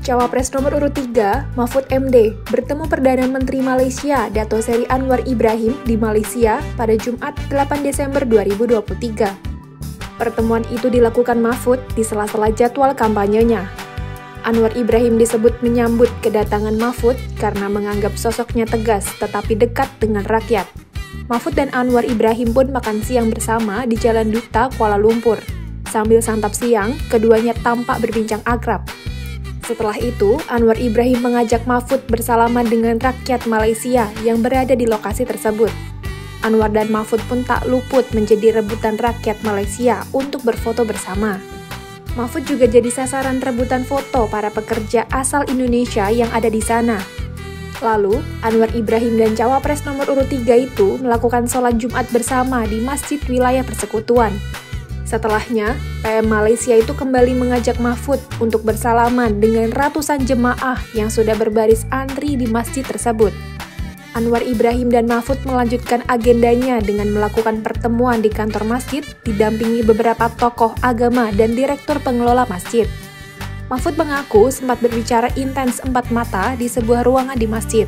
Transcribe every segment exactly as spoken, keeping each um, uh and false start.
Cawapres nomor urut tiga, Mahfud M D, bertemu Perdana Menteri Malaysia, Dato Seri Anwar Ibrahim di Malaysia pada Jumat delapan Desember dua ribu dua puluh tiga. Pertemuan itu dilakukan Mahfud di sela-sela jadwal kampanyenya. Anwar Ibrahim disebut menyambut kedatangan Mahfud karena menganggap sosoknya tegas tetapi dekat dengan rakyat. Mahfud dan Anwar Ibrahim pun makan siang bersama di Jalan Duta, Kuala Lumpur. Sambil santap siang, keduanya tampak berbincang akrab. Setelah itu, Anwar Ibrahim mengajak Mahfud bersalaman dengan rakyat Malaysia yang berada di lokasi tersebut. Anwar dan Mahfud pun tak luput menjadi rebutan rakyat Malaysia untuk berfoto bersama. Mahfud juga jadi sasaran rebutan foto para pekerja asal Indonesia yang ada di sana. Lalu, Anwar Ibrahim dan Cawapres nomor urut tiga itu melakukan sholat Jumat bersama di Masjid Wilayah Persekutuan. Setelahnya, P M Malaysia itu kembali mengajak Mahfud untuk bersalaman dengan ratusan jemaah yang sudah berbaris antri di masjid tersebut. Anwar Ibrahim dan Mahfud melanjutkan agendanya dengan melakukan pertemuan di kantor masjid didampingi beberapa tokoh agama dan direktur pengelola masjid. Mahfud mengaku sempat berbicara intens empat mata di sebuah ruangan di masjid.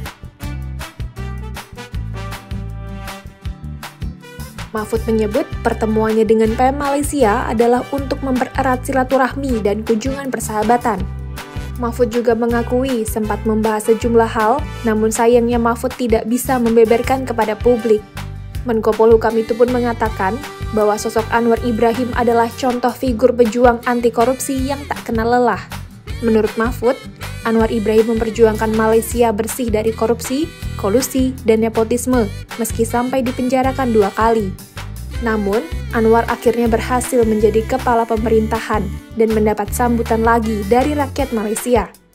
Mahfud menyebut pertemuannya dengan P M Malaysia adalah untuk mempererat silaturahmi dan kunjungan persahabatan. Mahfud juga mengakui sempat membahas sejumlah hal, namun sayangnya Mahfud tidak bisa membeberkan kepada publik. Menko Polhukam itu pun mengatakan bahwa sosok Anwar Ibrahim adalah contoh figur pejuang anti korupsi yang tak kenal lelah. Menurut Mahfud, Anwar Ibrahim memperjuangkan Malaysia bersih dari korupsi, kolusi, dan nepotisme, meski sampai dipenjarakan dua kali. Namun, Anwar akhirnya berhasil menjadi kepala pemerintahan dan mendapat sambutan lagi dari rakyat Malaysia.